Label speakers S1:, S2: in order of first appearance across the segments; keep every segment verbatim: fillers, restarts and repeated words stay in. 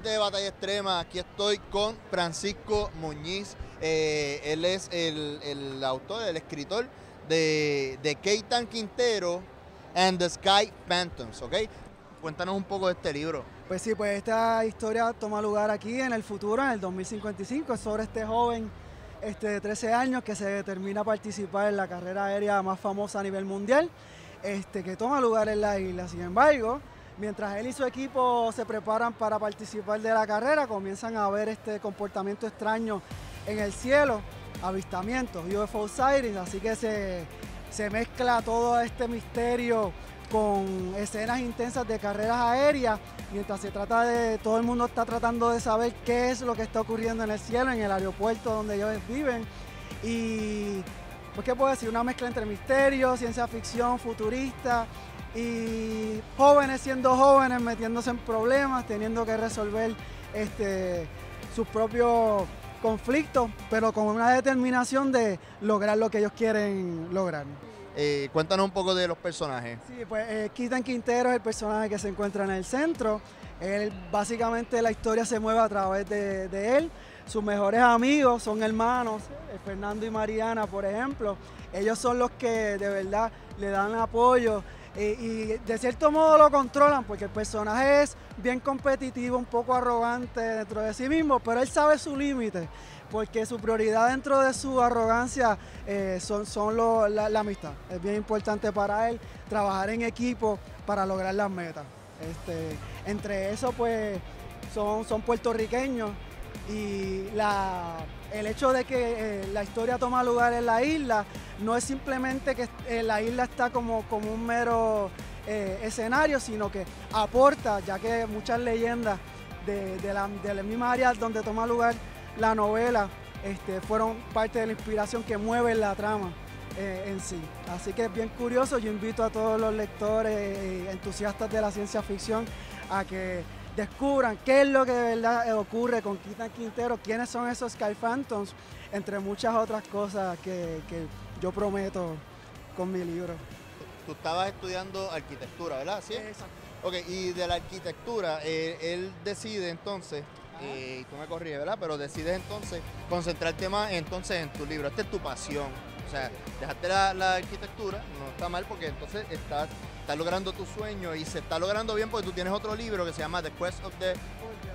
S1: gente de Batalla Extrema, aquí estoy con Francisco Muñiz. Eh, él es el, el autor, el escritor de, de Keitan Quintero and the Sky Phantoms, ¿ok? Cuéntanos un poco de este libro.
S2: Pues sí, pues esta historia toma lugar aquí en el futuro, en el dos mil cincuenta y cinco, es sobre este joven este, de trece años que se determina a participar en la carrera aérea más famosa a nivel mundial, este, que toma lugar en la isla. Sin embargo, mientras él y su equipo se preparan para participar de la carrera, comienzan a ver este comportamiento extraño en el cielo, avistamientos, U F O sightings, así que se, se mezcla todo este misterio con escenas intensas de carreras aéreas, mientras se trata de, todo el mundo está tratando de saber qué es lo que está ocurriendo en el cielo, en el aeropuerto donde ellos viven. Y, pues, ¿qué puedo decir? Una mezcla entre misterio, ciencia ficción, futurista, y jóvenes siendo jóvenes, metiéndose en problemas, teniendo que resolver este, sus propios conflictos, pero con una determinación de lograr lo que ellos quieren lograr.
S1: Eh, cuéntanos un poco de los personajes.
S2: Sí, pues eh, Keitan Quintero es el personaje que se encuentra en el centro. Él, básicamente la historia se mueve a través de, de él. Sus mejores amigos son hermanos, eh, Fernando y Mariana, por ejemplo. Ellos son los que de verdad le dan apoyo eh, y de cierto modo lo controlan, porque el personaje es bien competitivo, un poco arrogante dentro de sí mismo, pero él sabe su límite, porque su prioridad dentro de su arrogancia eh, son, son lo, la, la amistad. Es bien importante para él trabajar en equipo para lograr las metas. Este, entre eso, pues, son, son puertorriqueños y la, el hecho de que eh, la historia toma lugar en la isla no es simplemente que eh, la isla está como, como un mero eh, escenario, sino que aporta, ya que muchas leyendas de, de, la, de la misma área donde toma lugar la novela este, fueron parte de la inspiración que mueve la trama eh, en sí. Así que es bien curioso. Yo invito a todos los lectores eh, entusiastas de la ciencia ficción a que descubran qué es lo que de verdad ocurre con Keitan Quintero, quiénes son esos Sky Phantoms, entre muchas otras cosas que, que yo prometo con mi libro.
S1: Tú estabas estudiando arquitectura, ¿verdad? ¿Sí?
S2: Exacto.
S1: Ok, y de la arquitectura, eh, él decide entonces, eh, y tú me corriges, ¿verdad? Pero decides entonces concentrarte más entonces en tu libro. Esta es tu pasión. O sea, dejaste la, la arquitectura, no está mal porque entonces estás, estás logrando tu sueño y se está logrando bien porque tú tienes otro libro que se llama The Quest of the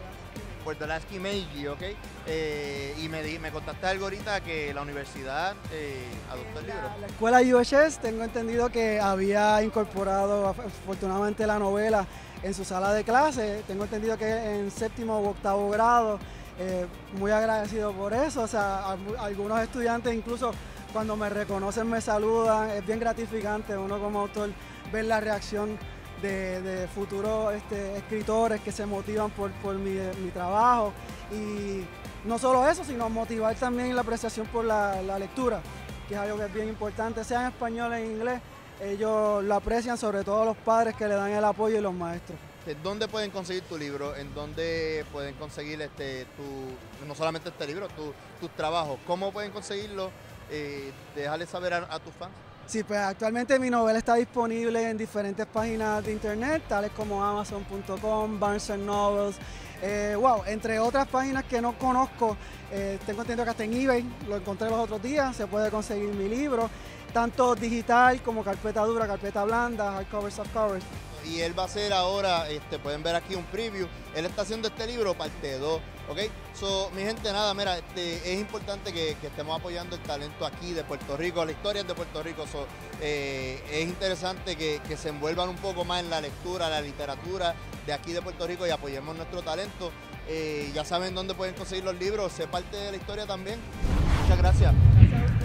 S1: Pordulaski Meiji, ¿ok? Eh, y me, di, me contaste algo ahorita que la universidad eh, adoptó el libro.
S2: La, la escuela U H S, tengo entendido que había incorporado afortunadamente la novela en su sala de clase. Tengo entendido que en séptimo u octavo grado, eh, muy agradecido por eso. O sea, a, a algunos estudiantes incluso cuando me reconocen me saludan. Es bien gratificante uno como autor ver la reacción de, de futuros este, escritores que se motivan por, por mi, mi trabajo. Y no solo eso, sino motivar también la apreciación por la, la lectura, que es algo que es bien importante, sea en español o en inglés. Ellos lo aprecian, sobre todo los padres que le dan el apoyo y los maestros.
S1: ¿Dónde pueden conseguir tu libro? ¿En dónde pueden conseguir este, tu, no solamente este libro, tu, tus trabajos? ¿Cómo pueden conseguirlo? Eh, déjale saber a, a tus fans.
S2: Sí, pues actualmente mi novela está disponible en diferentes páginas de internet, tales como amazon punto com, Barnes and Nobles, eh, wow, entre otras páginas que no conozco. Eh, tengo entendido que hasta en eBay, lo encontré los otros días, se puede conseguir mi libro, tanto digital como carpeta dura, carpeta blanda, hardcover, softcover.
S1: Y él va a hacer ahora, este, pueden ver aquí un preview, él está haciendo este libro parte dos, ¿ok? So, mi gente, nada, mira, este, es importante que, que estemos apoyando el talento aquí de Puerto Rico, la historia de Puerto Rico. So, eh, es interesante que, que se envuelvan un poco más en la lectura, la literatura de aquí de Puerto Rico y apoyemos nuestro talento. Eh, ya saben dónde pueden conseguir los libros, sé parte de la historia también. Muchas gracias.
S2: Gracias.